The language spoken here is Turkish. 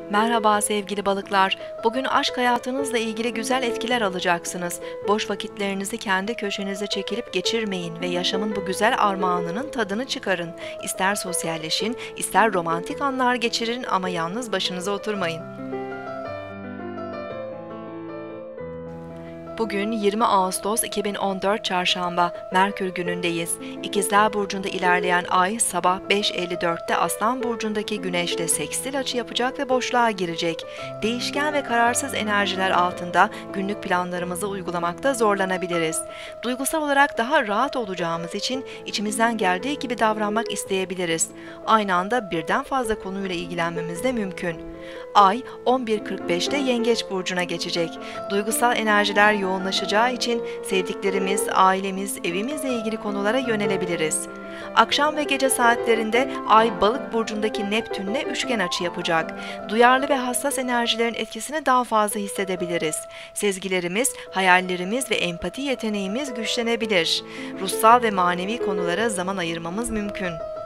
Merhaba sevgili balıklar. Bugün aşk hayatınızla ilgili güzel etkiler alacaksınız. Boş vakitlerinizi kendi köşenize çekilip geçirmeyin ve yaşamın bu güzel armağanının tadını çıkarın. İster sosyalleşin, ister romantik anlar geçirin ama yalnız başınıza oturmayın. Bugün 20 Ağustos 2014 Çarşamba, Merkür günündeyiz. İkizler Burcu'nda ilerleyen ay sabah 5.54'te Aslan Burcu'ndaki Güneş'le sekstil açı yapacak ve boşluğa girecek. Değişken ve kararsız enerjiler altında günlük planlarımızı uygulamakta zorlanabiliriz. Duygusal olarak daha rahat olacağımız için içimizden geldiği gibi davranmak isteyebiliriz. Aynı anda birden fazla konuyla ilgilenmemiz de mümkün. Ay 11.45'te Yengeç Burcu'na geçecek. Duygusal enerjiler yoğunlaşacağı için sevdiklerimiz, ailemiz, evimizle ilgili konulara yönelebiliriz. Akşam ve gece saatlerinde Ay Balık burcundaki Neptün'le üçgen açı yapacak. Duyarlı ve hassas enerjilerin etkisini daha fazla hissedebiliriz. Sezgilerimiz, hayallerimiz ve empati yeteneğimiz güçlenebilir. Ruhsal ve manevi konulara zaman ayırmamız mümkün.